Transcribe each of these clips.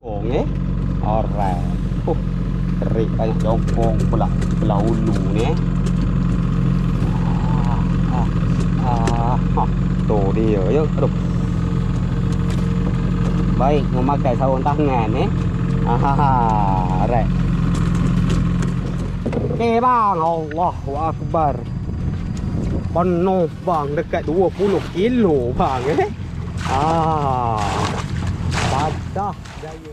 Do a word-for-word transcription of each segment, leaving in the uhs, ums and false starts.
Oh, eh? Alright. Oh, terik banyak jongkong pula belah hulu ni. Ah, ah, ah, ah. Tu dia je. Aduh. Baik memakai sarung tangan ni. Ah, alright. Okey bang, Allahu Akbar. Penuh bang, dekat dua puluh kilo bang eh. Ah. Padah gaya.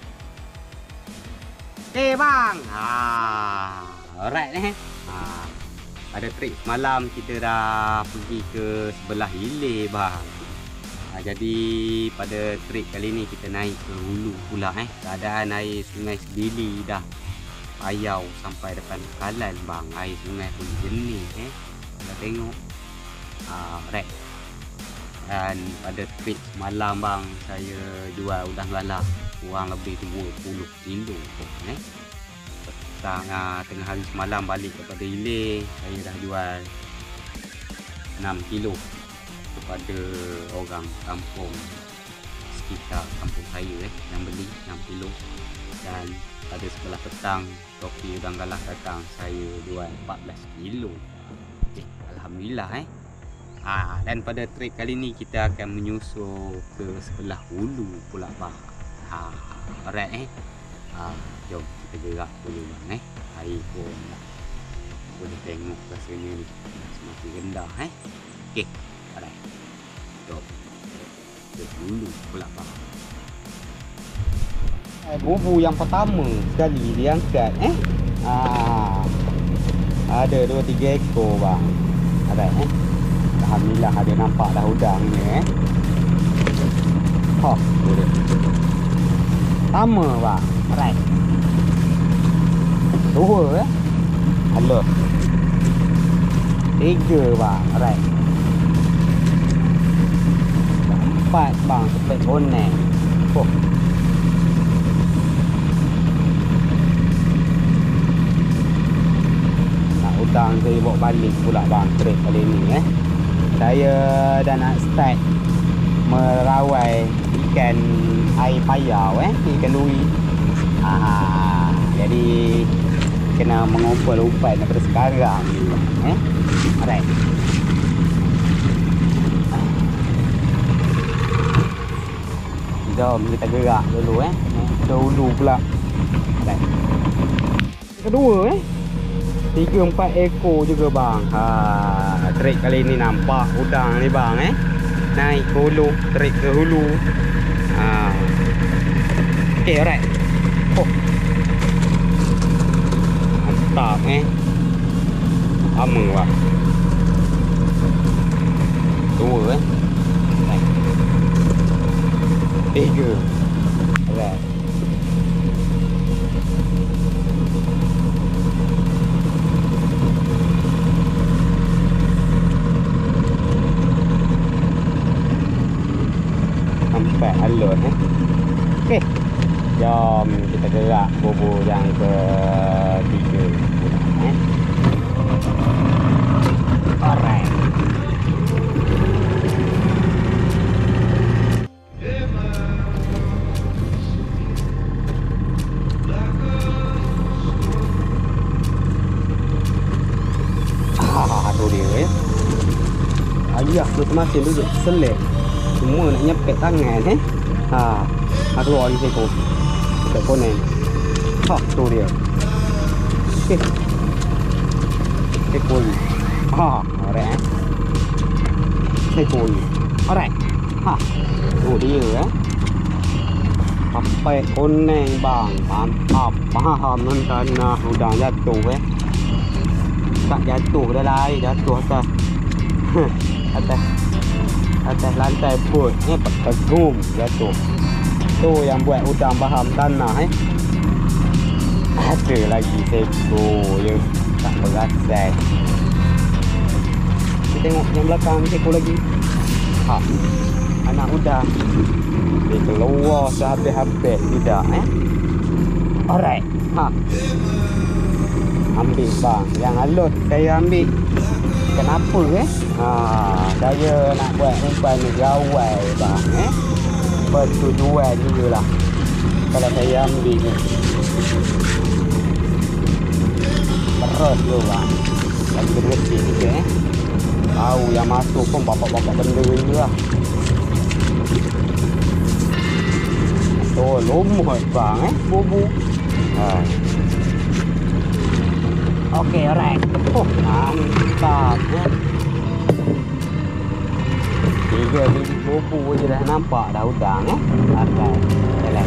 Eh bang. Ah, alright eh. Ah. Pada trip malam kita dah pergi ke sebelah hilir bang. Ah, jadi pada trip kali ni kita naik ke hulu pula eh. Keadaan air Sungai Sedili dah payau sampai depan kalan bang. Air sungai pun jernih eh. Kita tengok. Ah, right. Dan pada trip malam bang, saya jual udang galah kurang lebih dua puluh kilo eh. Petang ah, tengah hari semalam balik kepada hilir, saya dah jual enam kilo kepada orang kampung sekitar kampung saya eh, yang beli enam kilo. Dan pada sebelah petang topi udang galah datang, saya jual empat belas kilo. Okay, alhamdulillah eh. Ah, dan pada trip kali ni kita akan menyusul ke sebelah hulu pula bang. Ha, alright eh. Ah, jom kita gerak dulu bang eh. Air pun boleh tengok rasanya ni semakin rendah eh. Okey, alright. Jom ke hulu pula bang. Eh, bubu yang pertama sekali diangkat eh. Ah, ada dua tiga ekor bang. Alright eh. Alhamdulillah ada nampak dah udang ni eh. Ha, boleh. Sama bang. Alright. Dua eh. Halo. Tiga bang. Alright. Empat bang. Sampai bonek. Oh. Nak udang saya bawa balik pula bang. Trip kali ni eh. Saya dah nak start merawai ikan air payau eh, ikan lui. Ah, jadi kena mengumpul umpan daripada sekarang ni eh. Alright. Jom kita gerak dulu eh. Dulu pula. Alright. Kedua eh. Tiga empat ekor juga bang. Ha, trip kali ni nampak udang ni bang eh. Naik ke hulu, trip ke hulu. Ha. Okey, alright. Oh. Mantap eh. Lama bang. Dua eh. Alright. Tiga. Alright. Sampai alur eh. Okey. Jom kita gerak bubu yang ke tiga eh. Alright. Ah, tu dia eh. Ayah tu masih duduk selek. Semua nak nyepek tangan eh. Ha, ada orang ni seko. Dekat konen. Ha, tu dia. Okey. Seko ni. Ha, alright eh. Seko ni. Alright. Ha. Tu dia eh. Sampai konen bang. Mantap. Faham nonton nah udang jatuh eh. Tak jatuh dah lah air, jatuh atas. atas atas lantai bot ni tegum jatuh. Tu yang buat udang baham tanah eh. Ada lagi seko je tak perasan. Kita tengok yang belakang seko lagi. Ha, anak udang dia keluar sehabis-habis tidak eh. Alright. Ha, ambil bang yang halus saya ambil. Kenapa eh? Ha, saya nak buat umpan ni gawai bang eh. Persetujuan jugalah. kalau saya ambil ni. Terus tu bang. Lagi bersih sikit eh. Tahu yang masuk pun bapak-bapak benda ini lah. Oh, lumut bang eh, bubu. Ha. Okey, alright. Oh, mantap eh. Tiga biji bubu je dah nampak dah udang eh. Alright. Jalan.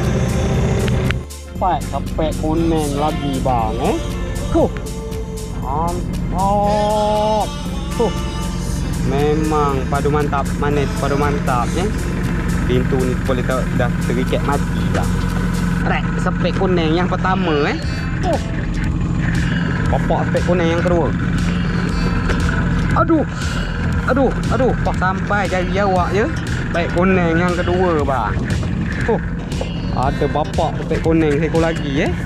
Pak, sampai kuning lagi bang eh. Huh. Mantap. Huh. Memang padu mantap, manis padu mantap eh. Pintu ni boleh tahu dah terikat mati dah. Alright, sepek kuning yang pertama eh. Oh. Bapak sepek kuning yang kedua. Aduh. Aduh, aduh, pas sampai jari awak je. Sepek kuning yang kedua bang. Oh. Ada bapak sepek kuning seekor lagi eh.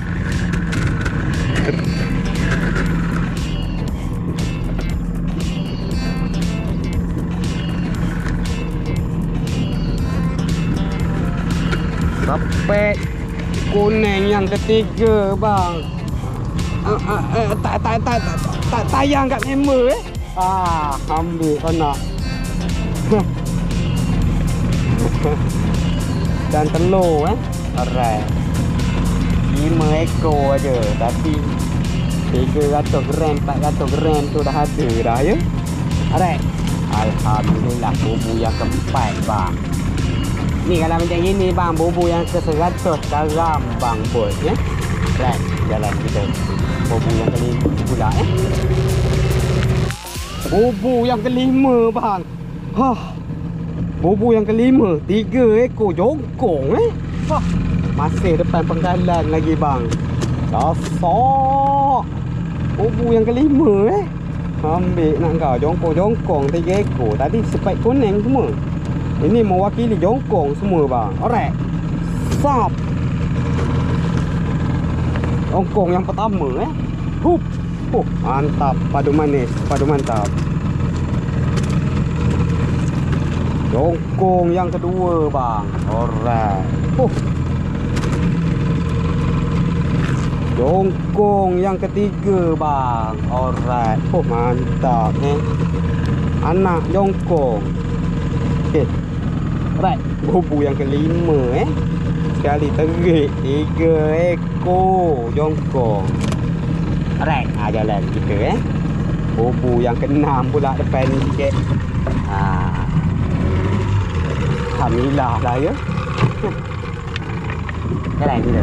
Sepek kuning yang ketiga bang. Uh, uh, uh, tak tak tak tak tayang kat member eh. Ah, ambil kau nak. Dan telur eh. Alright. lima ekor aja tapi tiga ratus gram, empat ratus gram tu dah ada dah ya. Alright. Alhamdulillah bubu yang keempat bang. Ni kalau macam gini bang, bubu yang ke seratus gram bang bos ya. Right, jalan kita. Bubu yang kelima pula eh. Bubu yang kelima bang. Hah. Bubu yang kelima, tiga ekor jongkong eh. Hah. Masih depan penggalan lagi bang. Dasar. Bubu yang kelima eh. Ambil nak kau jongkong-jongkong tiga ekor. Tadi sepek kuning semua. Ini mewakili jongkong semua bang. Alright. Sap. Jongkong yang pertama eh. Hup. Huh, mantap. Padu manis. Padu mantap. Jongkong yang kedua bang. Alright. Huh. Jongkong yang ketiga bang. Alright. Huh, mantap eh. Anak jongkong. Okay. Alright, bubu yang kelima eh. Sekali terik tiga ekor jongkong. Alright, ha, jalan kita eh. Bubu yang keenam pula depan ni sikit. Ha. Alhamdulillah lah ya. Jalan kita.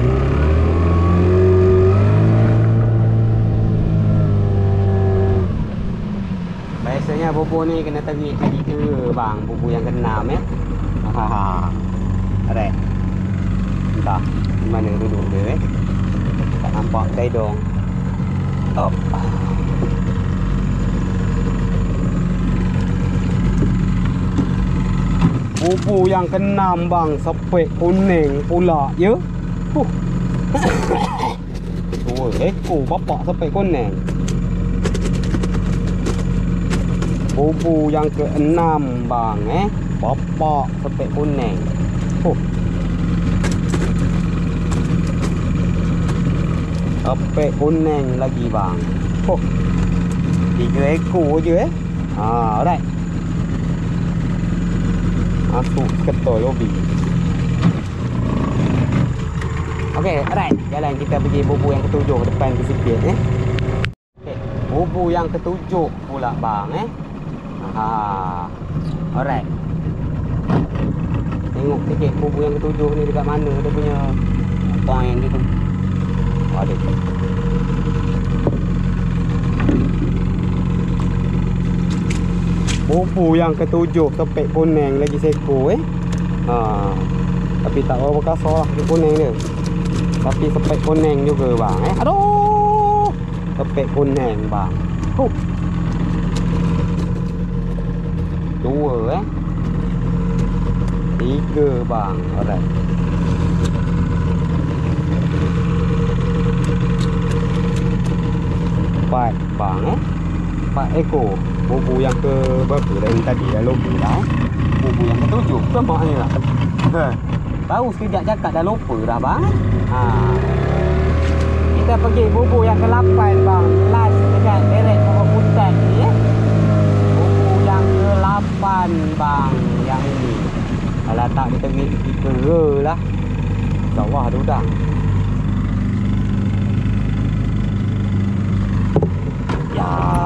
Biasanya bubu ni kena terik tiga bang, bubu yang keenam eh. Ha. Alright. Entah di mana duduk dia eh. Tak nampak gaidong. Up. Bubu yang keenam bang, sepek kuning pula ya. Huh. Dua ekor bapak sepek kuning. Bubu yang keenam bang eh. Bapak sepek kuning. Huh. Sepek kuning lagi bang. Huh. Tiga ekor je eh. Ha, alright. Masuk ketol lobi. Okey, alright. Jalan kita pergi bubu yang ketujuh depan ke sikit eh. Okey, bubu yang ketujuh pula bang eh. Ha. Alright. Tengok sikit bubu yang ketujuh ni dekat mana dia punya point dia tu. Ada. Bubu yang ketujuh sepek kuning lagi seekor eh. Ha. Tapi tak berapa kasar lah sepek kuning dia. Tapi sepek kuning juga bang eh. Aduh. Sepek kuning bang. Huh. Dua eh. Tiga bang. Alright. Empat bang eh. Empat ekor. Bubu yang ke berapa dari tadi dah lobi dah eh. Bubu yang ketujuh. Nampak ni lah. tahu sekejap cakap dah lupa dah bang. Ha. Kita pergi bubu yang ke lapan bang. Last dekat derek Pokok Hutan ni ya. Bubu yang ke lapan bang. Yang ini. Kalau tak di tengah tiga lah. Sawah tu dah. Ya.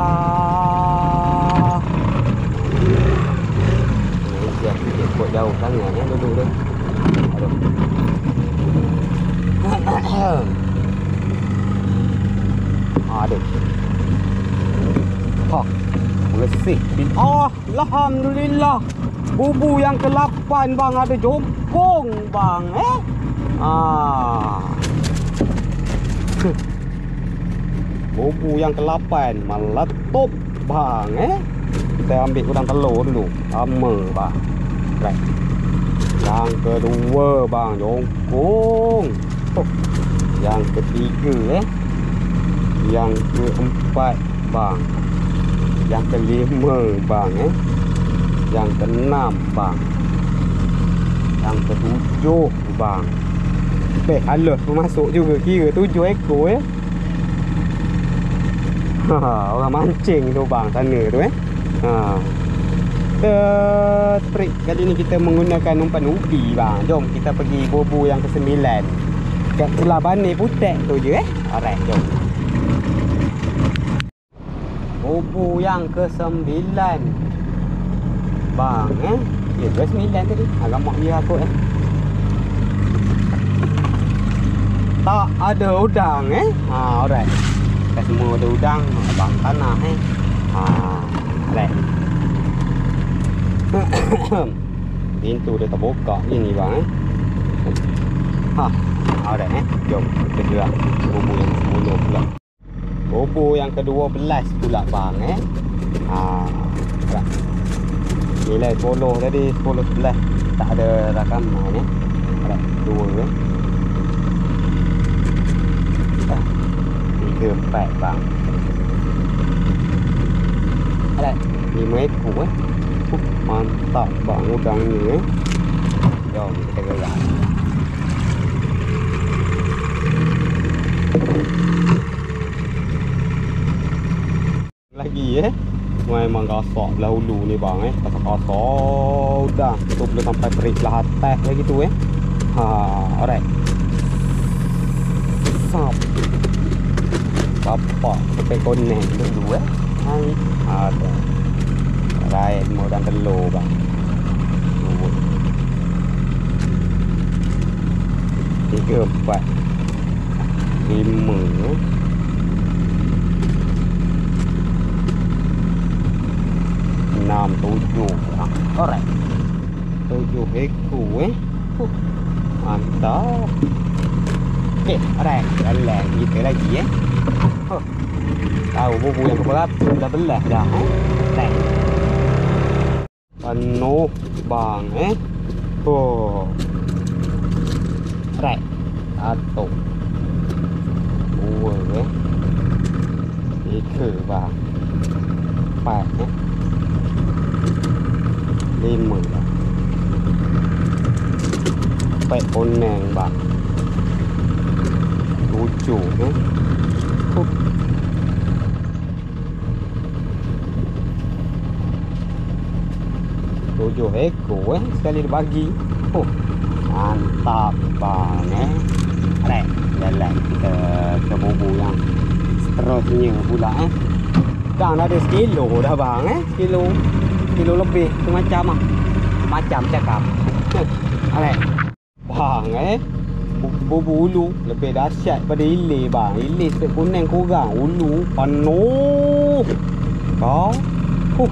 Kok jauh sangat ya duduk tu. Aduh. Aduh. Ha. Bersih. Ah, alhamdulillah. Bubu yang ke lapan bang ada jokong bang eh. Ah. Bubu yang ke lapan meletup bang eh. Kita ambil udang telur dulu. Lama bang. Right. Yang kedua bang jongkong. Oh. Yang ketiga eh. Yang keempat bang. Yang kelima bang eh. Yang keenam bang. Yang ketujuh bang. Eh halus pun masuk juga. Kira tujuh ekor eh. Ha, orang mancing tu bang sana tu eh. Ha. Kita trik kali ni kita menggunakan umpan ubi bang. Jom kita pergi bubu yang ke sembilan. Kat sebelah Bani Putek tu je eh. Alright, jom. Bubu yang ke sembilan bang eh. Ya, ke sembilan tadi. Agak mak dia aku eh. Tak ada udang eh. Ha, alright. Kita semua ada udang bang tanah eh. Ha, alright. Pintu dia terbuka je ni bang eh. Ha, alright eh. Jom kita gerak bubu yang sepuluh pula. Bubu yang ke dua belas pula bang eh. Ha, alright. Nilai sepuluh tadi, sepuluh sebelas tak ada rakaman eh. Alright, dua eh. Ah, tiga empat bang. Alright, lima ekor eh. Uh, mantap bang udang ni eh. Jom kita gerak. Lagi eh. Memang gasak belah hulu ni bang eh. Kasar-kasar udang. Tu boleh sampai perik belah atas lagi tu eh. Ha, alright. Sap. Bapak sampai konek dulu eh. Hai. Ada. Alright, mau dan telur bang. Tiga, empat, lima eh. Enam, tujuh bang. Alright. Tujuh ekor eh. Huh. Mantap. Okay, alright. Jalan kita lagi eh. Huh. Tahu bubu yang keberapa dah belah dah eh. Alright. Penuh bang eh. Oh. Right. Satu. Dua eh. Tiga bang. Empat eh. Lima bang. Empat koneng bang. Tujuh eh. Uh. Tujuh ekor eh. Sekali dia bagi. Oh, mantap bang eh. Alright, jalan kita ke bubu yang seterusnya pula eh. Dah ada sekilo dah bang eh. Sekilo. Sekilo lebih. Tu macam ah. Macam cakap. Alright. Bang eh. Bubu ulu lebih dahsyat pada ilis bang. Ilis tak kuning kurang. Ulu penuh. Kau. Huh.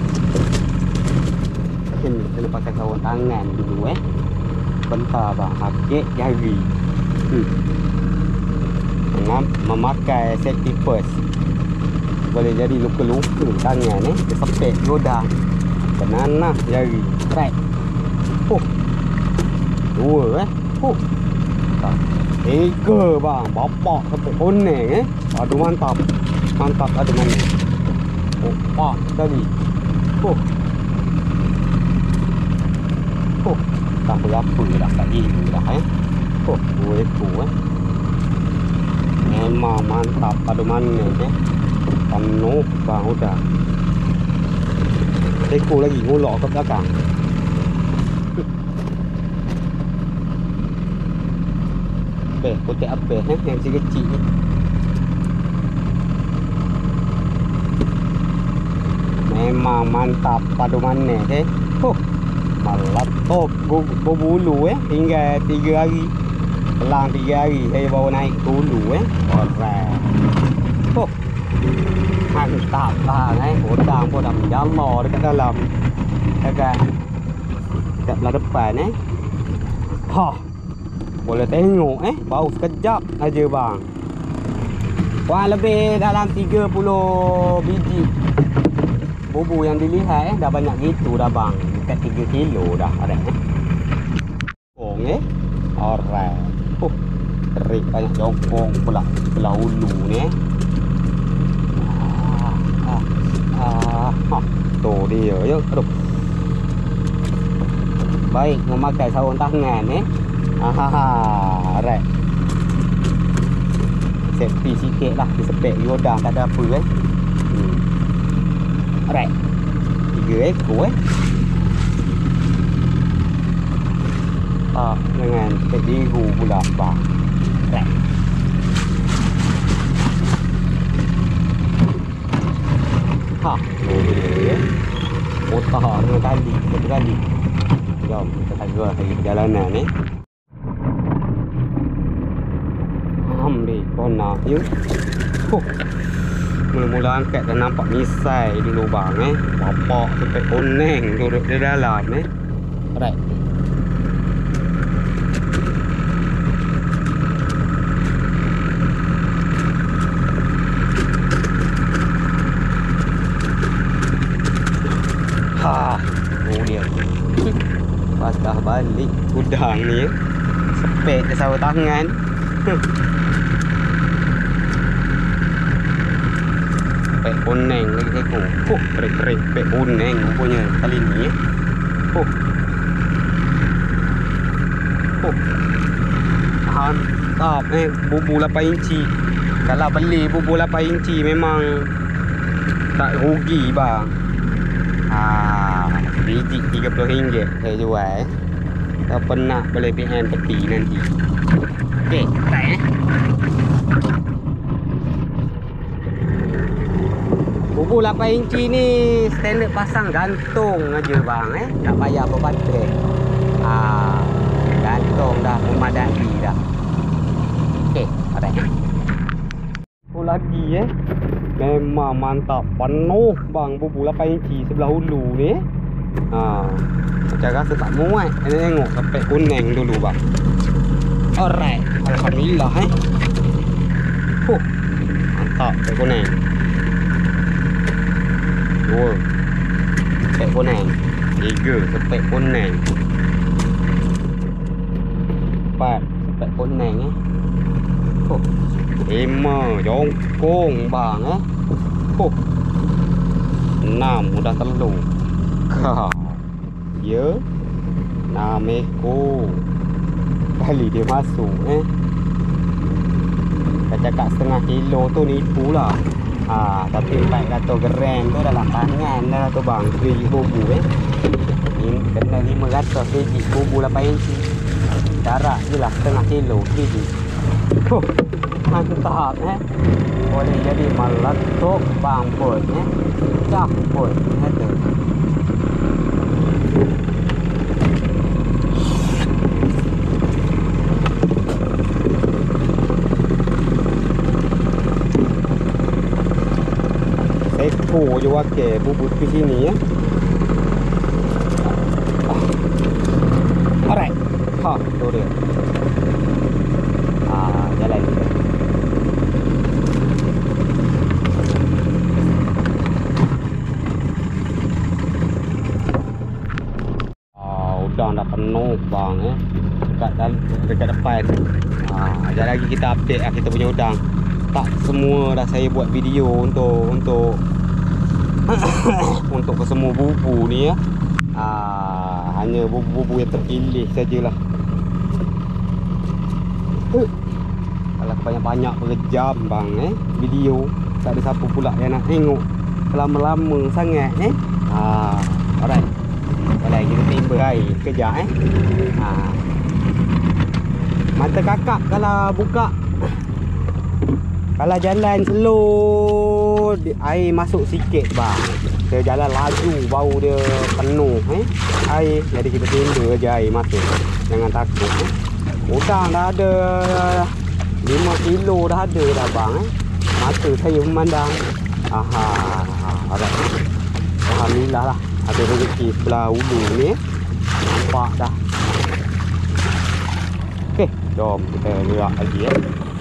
Ni kena pakai sarung tangan dulu eh. Bentar bang, sakit jari. Hmm. Dengan memakai safety first. Boleh jadi luka-luka tangan eh. Kesepit rodang. Benanah jari. Right. Huh. Dua eh. Huh. Tiga bang. Bapak sampai kuning eh. Aduh mantap. Mantap ada mana. Empat tadi. Huh. Oh, tak berapa dah tak gila dah eh. Oh, dua ekor eh. Memang mantap pada mana eh. Penuh bang udah. Ekor lagi ngolok ke belakang. Beh, kotak apa eh yang kecil-kecil ni. Memang mantap pada mana eh. Oh, malat oh berbulu eh hingga tiga hari. Pelang tiga hari saya bawa naik ke hulu eh. Alright. Oh. Mantap bang eh. Udang pun dah menjala dekat dalam. Dekat dekat belah depan eh. Ha. Boleh tengok eh. Bau sekejap aja bang. Wah, lebih dalam tiga puluh biji. Bubu yang dilihat eh dah banyak gitu dah bang. Dekat tiga kilo dah ada eh. Jongkong eh. Alright. Oh, terik banyak jongkong pula belah hulu ni eh. Ah, ah, ah. Tu dia je. Aduh. Baik memakai sarung tangan eh. Ah, alright. Safety sikit lah. Disepek yodang tak ada apa eh. Hmm. Alright. Tiga ekor eh. Ah, dengan pek biru pula bang. Alright. Ha, oh dia. Otak dua kali, satu kali. Jom kita tagih lagi perjalanan ni. Ambil kona you. Huh. Mula-mula angkat dah nampak misai di lubang eh. Bapak sampai koneng duduk di dalam eh. Alright. Ha, oh dia. Pas dah balik udang ni eh. Sepek ke sarung tangan. Pek koneng lagi ekor. Oh, kering-kering pek koneng rupanya kali ni eh. Oh. Oh. Mantap eh, bubu lapan inci. Kalau beli bubu lapan inci memang tak rugi bang. Ah, biji tiga puluh ringgit saya jual eh. Tak pernah boleh P M peti nanti. Okey, tak eh. Bubu lapan inci ni standard pasang gantung aja bang eh. Tak payah berbaterai. Ah, gantung dah memadai dah. Okey, ada eh. Oh lagi eh. Memang mantap. Penuh bang bubu lapan inci sebelah hulu ni eh. Ha, macam rasa tak muat. Kita tengok sampai kuning dulu bang. Alright. Alhamdulillah eh. Huh. Mantap sampai kuning. Dua sampai kuning. Tiga sampai kuning. Empat sampai kuning eh. Huh. Lima jongkong bang eh. Huh. Enam udah telur. Kau ya enam ekor kali dia masuk eh. Kau cakap setengah kilo tu nipu lah. Ha, tapi empat ratus gram tu dalam tangan dah tu bang. Biji bubu eh. Ini kena lima ratus biji bubu lapan inci. Darah je lah setengah kilo biji. Huh, mantap eh. Boleh jadi meletup bang pun eh. Cak pun kata. Ekor je wakil bubut ke sini ya. Alright. Ha, tu dia. Ah, jalan kita. Ah, udang dah penuh bang eh. Dekat dekat depan. Ah, sekejap lagi kita update lah kita punya udang. Tak semua dah saya buat video untuk untuk untuk ke semua bubu ni ya. Ah, Hanya bubu-bubu yang terpilih sajalah. Uh. Kalau banyak-banyak berjam bang eh video, tak ada siapa pula yang nak tengok lama-lama sangat eh. Ha, alright. Alright, kita timba air kejap eh. Ha. Mata kakak kalau buka, kalau jalan slow, air masuk sikit bang. Kita jalan laju, bau dia penuh eh air. Jadi kita timba aja air masuk. Jangan takut eh. Udang dah ada lima kilo dah ada dah bang eh. Mata saya memandang. Aha, alright. Alhamdulillah lah ada rezeki sebelah hulu ni eh. Nampak dah. Okey, jom kita gerak lagi eh.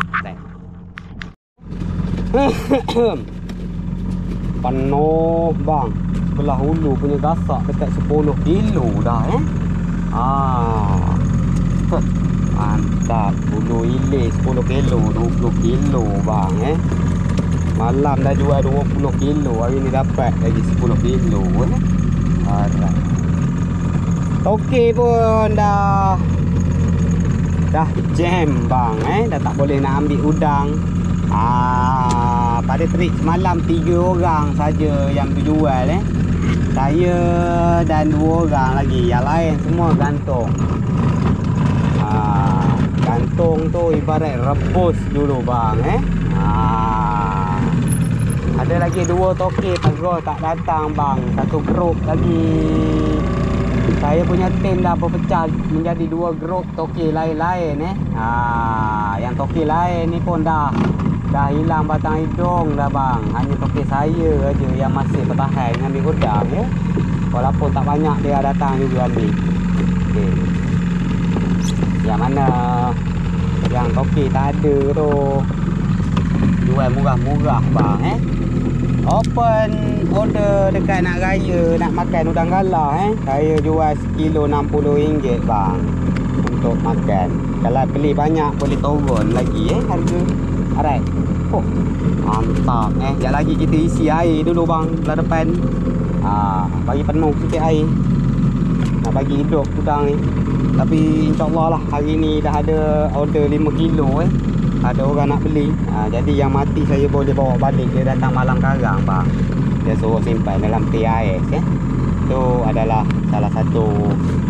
Penuh bang. Sebelah hulu punya gasak dekat sepuluh kilo dah eh. Ah. Mantap. Hulu hilir sepuluh kilo, dua puluh kilo bang eh. Malam dah jual dua puluh kilo, hari ni dapat lagi sepuluh kilo eh. Alright. Okey pun dah dah jam bang eh, dah tak boleh nak ambil udang. Ah, pada trip semalam tiga orang saja yang berjual eh. Saya dan dua orang lagi, yang lain semua gantung. Ah, gantung tu ibarat rebus dulu bang eh. Ah, ada lagi dua toke terus tak datang bang. Satu grup lagi. Saya punya tim dah berpecah menjadi dua grup toke lain-lain eh. Ha, yang toke lain ni pun dah dah hilang batang hidung dah bang. Hanya toke saya aja yang masih bertahan ambil udang ya. Walaupun tak banyak dia datang juga ni. Okey. Yang mana yang toke tak ada tu jual murah-murah bang eh. Open order dekat nak raya, nak makan udang galah eh. Saya jual sekilo enam puluh ringgit bang untuk makan. Kalau beli banyak boleh turun lagi eh harga. Alright. Oh, mantap eh. Sekejap lagi kita isi air dulu bang belah depan. Ah, bagi penuh sikit air. Nak bagi hidup udang ni. Tapi insya-Allah lah hari ni dah ada order lima kilo eh. Ada orang nak beli. Ha, jadi yang mati saya boleh bawa balik. Dia datang malam karang bang. Dia suruh simpan dalam P I S eh. Itu adalah salah satu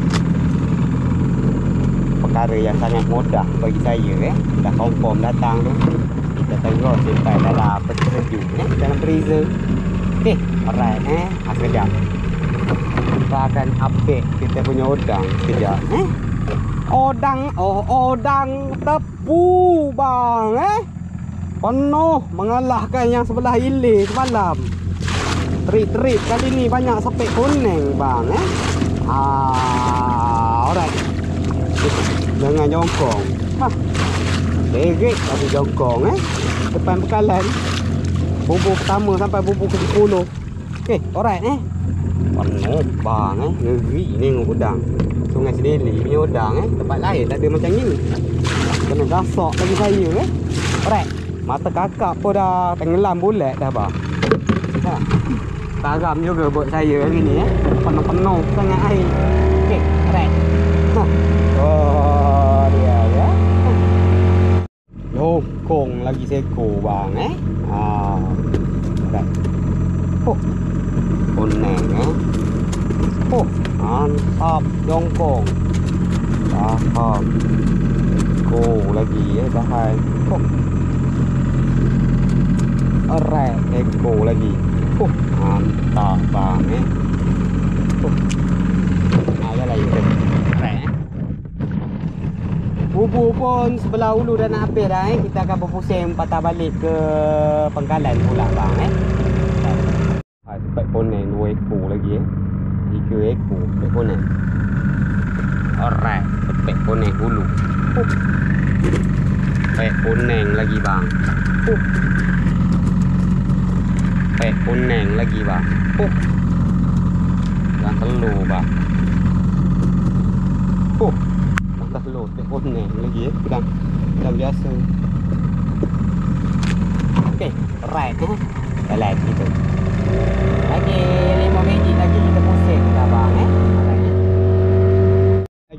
perkara yang sangat mudah bagi saya eh. Dah confirm datang tu, kita terus simpan dalam peti sejuk eh, dalam freezer. Okey, alright eh. Ha, sekejap. Kita akan update kita punya udang sekejap eh. Odang, oh odang tepu bang eh. Penuh mengalahkan yang sebelah hilir semalam. Trip-trip kali ni banyak sepek kuning bang eh. Ah, alright. Jangan jongkong. Ha. Derek tapi jongkong eh. Depan bekalan. Bubur pertama sampai bubur ke sepuluh. Okey, alright eh. Penuh bang eh. Ngeri ni udang. Sungai Sedeli punya udang eh. Tempat lain tak ada macam ni. Kena gasak lagi saya eh. Alright. Mata kakak pun dah tenggelam bulat dah bang. Ha. Taram juga buat saya hari ni eh. Penuh-penuh sangat air. Okey, alright. Ha. Oh, dia ya. Jongkong lagi seko bang eh. Ha. Alright. Oh. Kuning eh. Oh, mantap jongkong. Faham. Ko lagi eh bahan. Oh. Alright, eko lagi. Oh, mantap bang eh. Oh. Ada lagi. Alright eh. Bubur pun sebelah hulu dah nak habis dah eh. Kita akan berpusing patah balik ke Pengkalan pula bang eh. Ah, sepek ponen dua ekor lagi eh. Tiga ekor sepek ponen. Alright, sepek ponen hulu. Oh. Sepek ponen lagi bang. Oh. Sepek ponen lagi bang. Oh. Dan telur bang. Oh. Dan telur sepek ponen lagi eh. Udang, udang biasa. Okey, alright eh. Jalan gitu. Lagi lima minit lagi kita pusing dah bang eh. Lagi.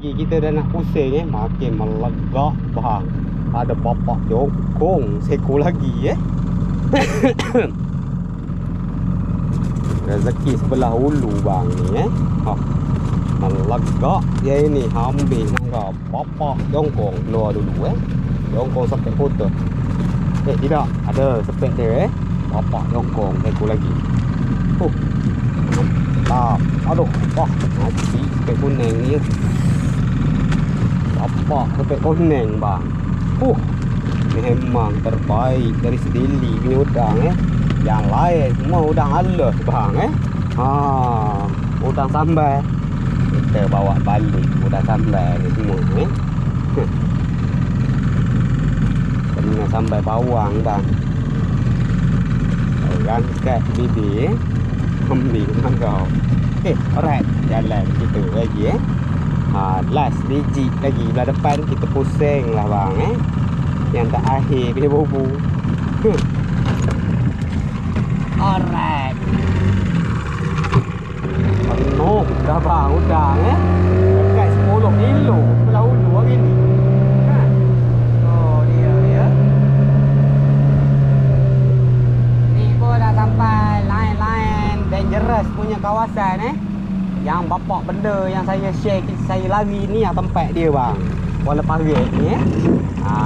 lagi kita dah nak pusing eh, makin melegak bang. Ada bapak jongkong seko lagi eh. Rezeki sebelah hulu bang ni eh. Ha. Melegak dia ini ambil nangka bapak jongkong keluar dulu eh. Jongkong sampai foto. Eh tidak, ada sepek dia eh. Bapak jongkong seko lagi. Oh. Mantap. Aduh, wah, nasi sepek kuning ni. Bapak sepek kuning bang. Uh, memang terbaik dari sedili punya udang eh. Yang lain semua udang halus bang eh. Ha, udang sambal. Kita bawa balik udang sambal ni semua eh. Kena sambal bawang bang. Rangkat bibi eh. Ambil kau. Okay, alright. Jalan kita lagi eh. Ha, last biji lagi belah depan kita pusing lah bang eh. Yang tak akhir bila bobo. Huh. Alright. Penuh dah bang udang eh. Dekat sepuluh kilo belah hulu hari ni. Ha. Oh dia ya. Ni pun dah sampai lain-lain dangerous punya kawasan eh. Yang bapak benda yang saya share, saya lari ni yang tempat dia bang. Kuala Parit ni eh. Ha.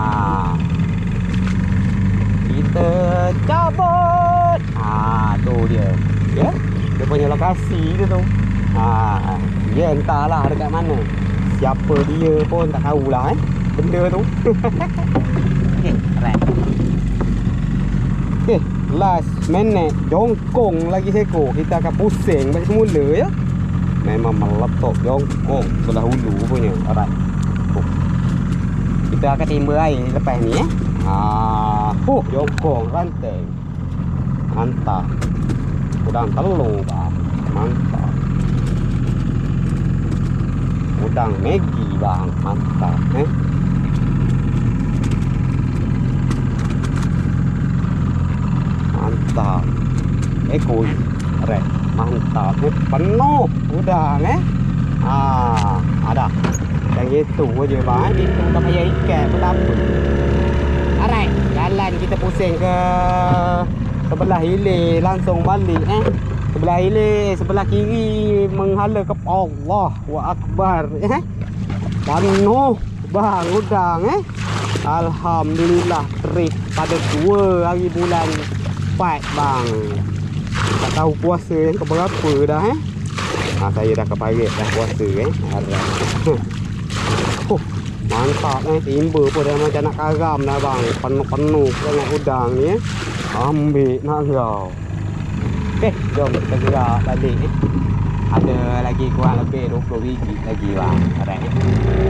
Kita cabut. Ha, tu dia. Ya. Dia punya lokasi dia tu. Ha, dia entahlah dekat mana. Siapa dia pun tak tahulah eh. Benda tu. Okey, alright. Okey, last minute jongkong lagi seko. Kita akan pusing balik semula ya. Memang meletup jongkong sebelah hulu punya. Alright. Oh. Kita akan timba air lepas ni eh. Ah, oh, jongkong ranting. Mantap. Udang telur bang. Mantap. Udang Maggi bang. Mantap eh. Mantap. Ekor. Alright. Mantap eh. Penuh udang eh. Ah, ada. Yang itu aja bang. Itu tak payah ikan pun tak apa. Alright, jalan kita pusing ke sebelah hilir langsung balik eh. Sebelah hilir, sebelah kiri menghala ke Allah wa akbar eh. Penuh bang udang eh. Alhamdulillah trip pada dua hari bulan empat bang. Tak tahu puasa yang keberapa dah eh. Ha, saya dah keparit dah puasa eh. Alright. Oh, mantap eh. Timba pun dah macam nak karam dah bang. Penuh-penuh sangat udang ni eh. Ambil nak kau. Okay, jom kita gerak balik eh. Ada lagi kurang lebih dua puluh biji lagi bang. Alright eh.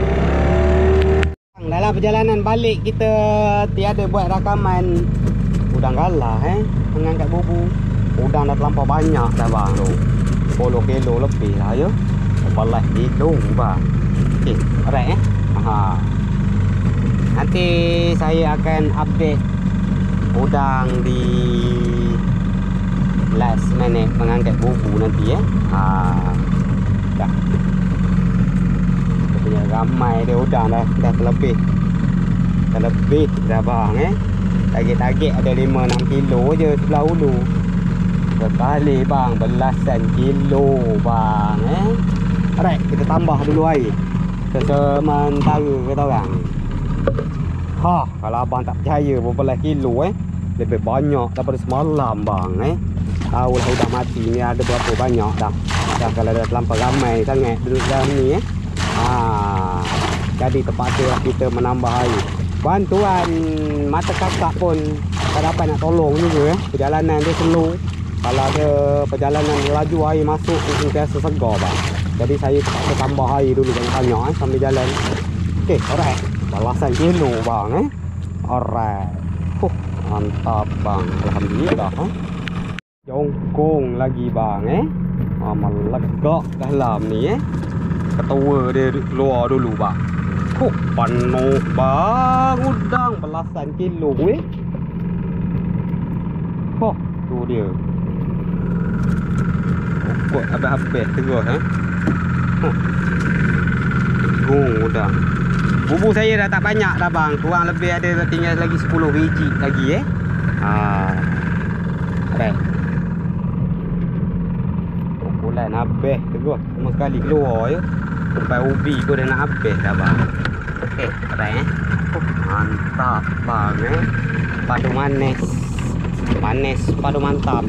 Dalam perjalanan balik kita tiada buat rakaman udang galah eh. Mengangkat bubu. Udang dah terlampau banyak dah bang tu. sepuluh kilo lebih lah ya. Balas hidung bang. Okey, alright eh. Ha. Nanti saya akan update udang di last minute mengangkat bubu nanti eh. Ha. Dah. Kita punya ramai dia udang dah dah terlebih. Terlebih dah bang eh. Target-target ada lima enam kilo je sebelah hulu. Sekali bang, belasan kilo bang eh. Alright, kita tambah dulu air sementara kata orang. Ha, kalau abang tak percaya berapa kilo eh. Lebih banyak daripada semalam bang eh. Tahu lah udang mati ni ada berapa banyak dah. Dan kalau dah terlampau ramai sangat duduk dalam ni eh. Ha, jadi terpaksa kita menambah air. Bantuan mata kakak pun tak dapat nak tolong juga eh. Perjalanan dia slow. Kalau ada perjalanan laju air masuk mungkin biasa segar bang. Jadi saya terpaksa tambah air dulu banyak-banyak eh, sambil jalan. Okey, alright. Balasan kilo bang eh. Alright. Huh, mantap bang. Alhamdulillah eh. Jongkong lagi bang eh. Ah, melegak dalam ni eh. Ketua dia keluar dulu bang. Huh, penuh bang udang belasan kilo eh. Huh, tu dia. Kok habis-habis terus eh. Huh. Agung udang. Bubu saya dah tak banyak dah bang. Kurang lebih ada tinggal lagi sepuluh biji lagi eh. Ha. Right. Kumpulan habis terus. Cuma sekali keluar je. Sampai ubi pun dah nak habis dah bang. Okey, right eh. Oh, mantap bang eh. Padu manis. Manis padu mantap.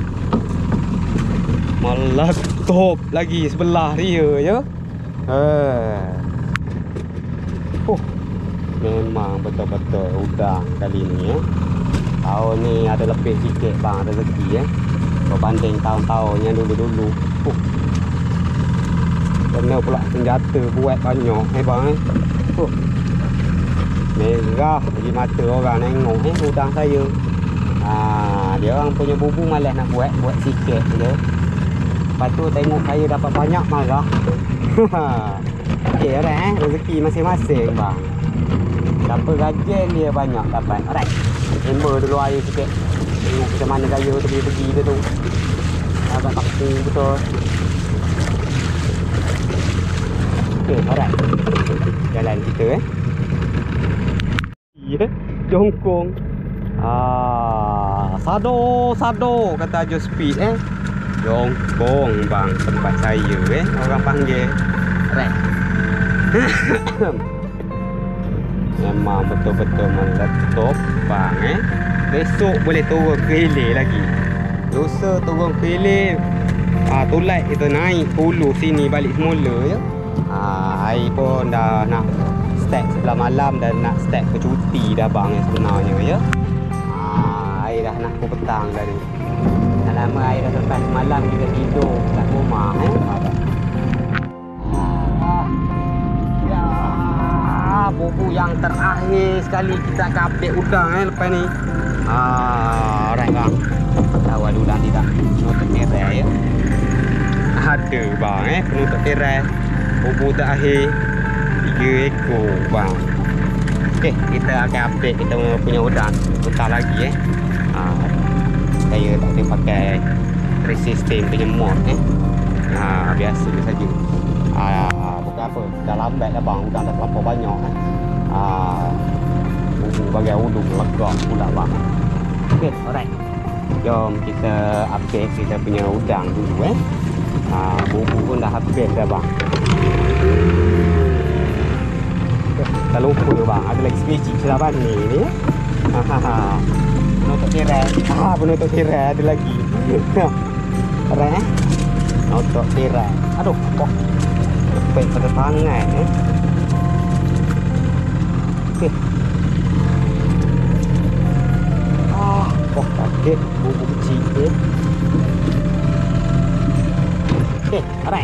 Meletup lagi sebelah dia je. Eh. Oh. Memang betul-betul udang kali ni eh. Tahun ni ada lebih sikit bang rezeki eh. Berbanding tahun-tahun yang dulu-dulu. Oh. Kena pula senjata buat banyak eh bang eh. Oh. Merah bagi mata orang tengok eh udang saya. Ha, dia orang punya bubu malas nak buat, buat sikit je. Lepas tu tengok saya dapat banyak marah. Okey, alright eh, rezeki masing-masing bang. Siapa rajin dia banyak dapat. Alright. Amber dulu air sikit. Tengok macam mana saya pergi-pergi dia tu. Agak kaku betul. Okey, alright. Jalan kita eh. Ya, jongkong. Ah, sado, sado kata Ajo Speed eh. Jongkong bang tempat saya eh. Orang panggil. Right. Memang betul-betul meletup bang eh. Besok boleh turun ke hilir lagi. Lusa turun ke hilir. Ah, tulai kita naik hulu sini balik semula ya. Ah, air pun dah nak start sebelah malam dan nak start ke cuti dah bang yang sebenarnya ya. Ah, air dah nak ke petang tadi. Dah lama air dah sampai malam kita tidur kat rumah eh. Ah, ya, bubu yang terakhir sekali kita akan update udang eh lepas ni. Ah, alright bang. Tahu ada udang tidak? Penutup tirai ya. Ada bang eh penutup tirai. Bubu terakhir tiga ekor bang. Okey, kita akan update kita punya udang bentar lagi eh. Ha, saya tak ada pakai resistant punya mod eh. Ha, biasa saja. Ha, bukan apa, dah lambat dah bang, udang dah terlampau banyak eh. Ha, bubu bagai udung legak pula bang. Okey, alright. Jom kita update kita punya udang dulu eh. Ha, bubu pun dah habis dah bang. Tak lupa bang, ada lagi sebiji selaban ni ni. Hahaha. Penutup tirai. Ah, penutup tirai ada lagi. Alright eh. Penutup tirai. Aduh, kok lepek pada tangan eh. Okey. Ah, kok kaget bubu kecil eh. Okey, alright.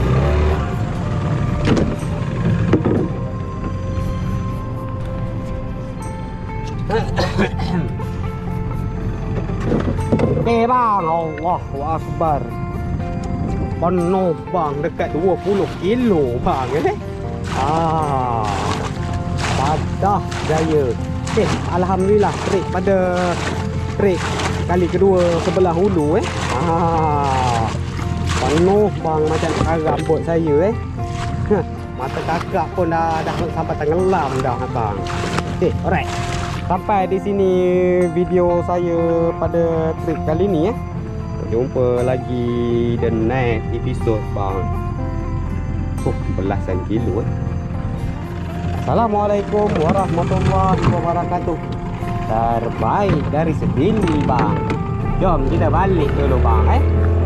Okey bang, Allahu Akbar. Penuh bang, dekat dua puluh kilo bang eh. Ah, padah jaya. Okey, alhamdulillah trik pada trik kali kedua sebelah hulu eh. Ah, penuh bang macam sekarang buat saya eh. Mata kakak pun dah dah sampai tenggelam dah bang. Okey, alright. Sampai di sini video saya pada trip kali ni eh. Jumpa lagi the next episode bang. Oh, belasan kilo eh. Assalamualaikum warahmatullahi wabarakatuh. Terbaik dari sebini bang. Jom kita balik dulu bang eh.